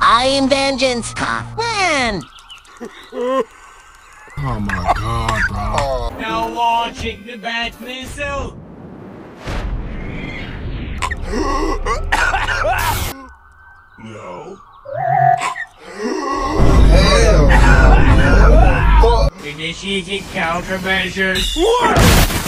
I am vengeance. Man! Oh my god, bro. Now launching the bat missile. No. Initiating countermeasures.